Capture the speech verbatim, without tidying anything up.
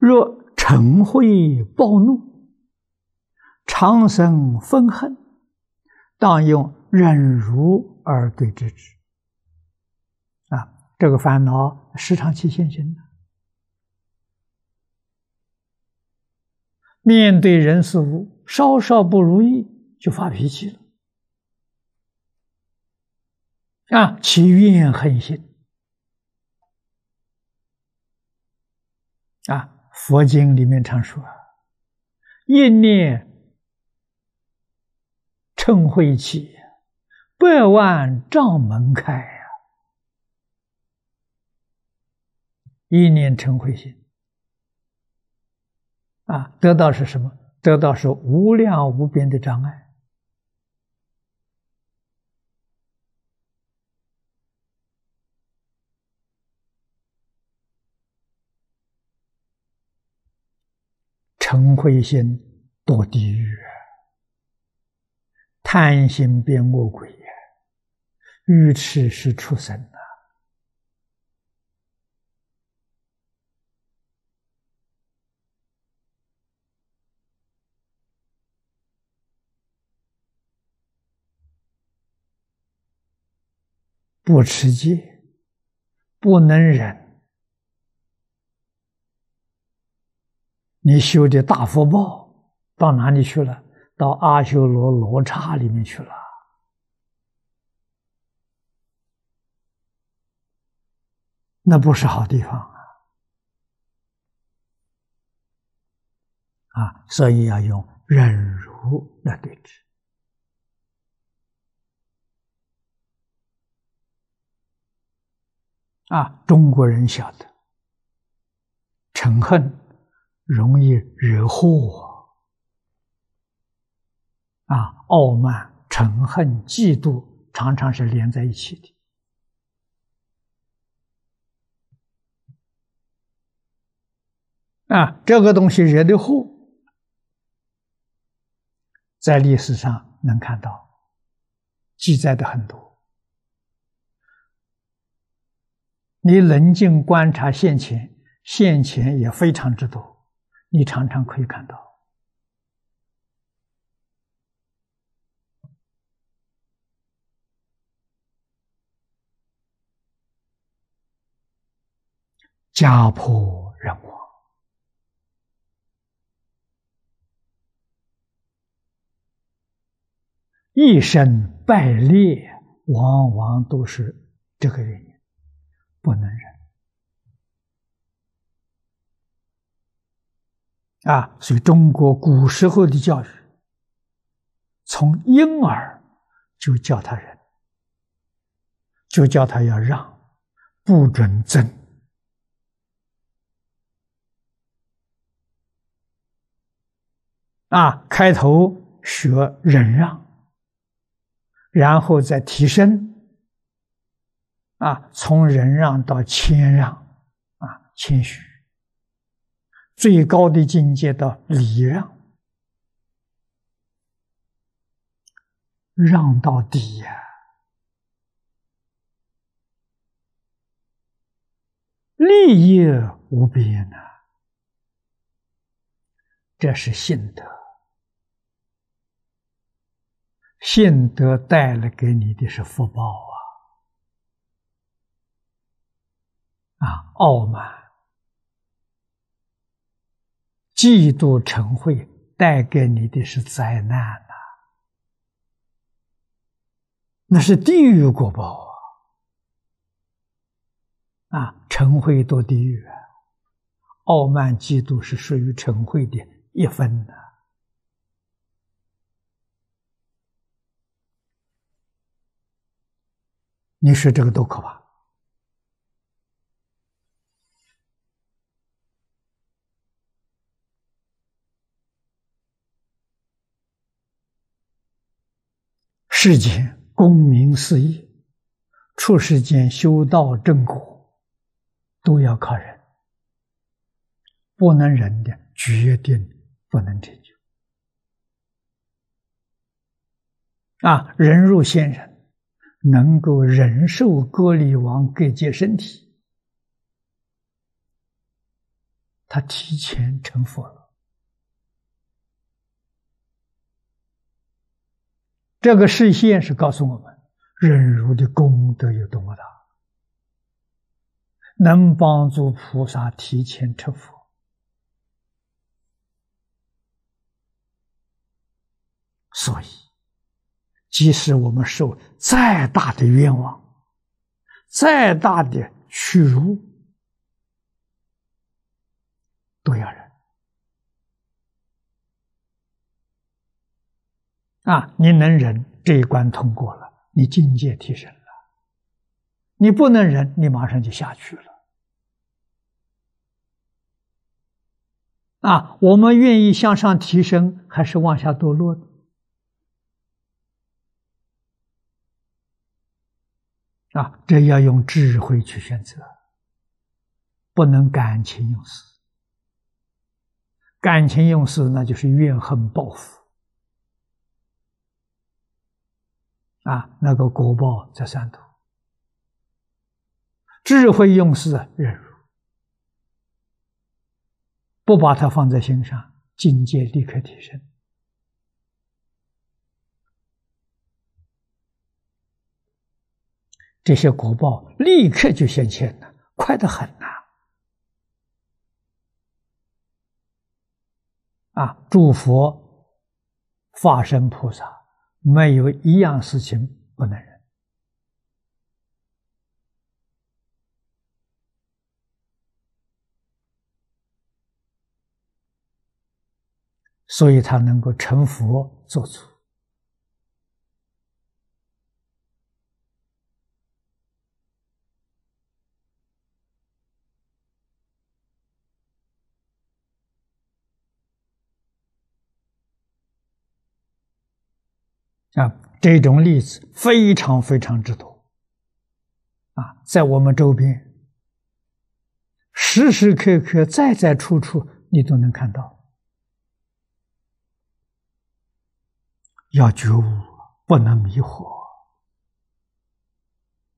若嗔恚暴怒，常生愤恨，当用忍辱而对治之。啊，这个烦恼时常起现行的。面对人事物，稍稍不如意就发脾气了，啊，起怨恨心。啊，佛经里面常说，一念嗔恚起，百万障门开呀、啊！一念嗔恚心，啊，得到是什么？得到是无量无边的障碍。嗔恚心堕地狱，贪心变恶鬼，愚痴是畜生啊！不持戒，不能忍，你修的大福报到哪里去了？到阿修罗罗刹里面去了。那不是好地方啊！啊，所以要用忍辱来对治。啊，中国人晓得，嗔恨容易惹祸啊，傲慢、嗔恨、嫉妒常常是连在一起的。啊，这个东西惹的祸，在历史上能看到，记载的很多。你冷静观察现前，现前也非常之多，你常常可以看到。家破人亡，一生败劣，往往都是这个原因，不能忍啊！所以中国古时候的教育，从婴儿就教他忍，就叫他要让，不准争。啊，开头学忍让，然后再提升，啊，从忍让到谦让，啊，谦虚，最高的境界到礼让，让到底呀、啊，利益无边呐、啊，这是信德。信德带来给你的是福报啊！啊，傲慢、嫉妒、嗔恚带给你的是灾难呐、啊，那是地狱果报啊！啊，嗔恚堕地狱啊，傲慢、嫉妒是属于嗔恚的一分呐、啊。你说这个多可怕！世间功名事业，出世间修道正果，都要靠忍，不能忍的，决定不能成就。啊，忍辱仙人能够忍受割离王各界身体， 他提前成佛了。这个示现是告诉我们，忍辱的功德有多么大，能帮助菩萨提前成佛。所以，即使我们受再大的冤枉，再大的屈辱，都要忍。啊，你能忍，这一关通过了，你境界提升了；你不能忍，你马上就下去了。啊，我们愿意向上提升，还是往下堕落的？啊，这要用智慧去选择，不能感情用事。感情用事，那就是怨恨报复。啊，那个果报在三途。智慧用事，忍辱，不把它放在心上，境界立刻提升。这些果报立刻就显现了，快得很呐！啊，诸佛化身菩萨，没有一样事情不能忍。所以他能够成佛做主。啊，这种例子非常非常之多。啊，在我们周边，时时刻刻、在在处处，你都能看到。要觉悟，不能迷惑。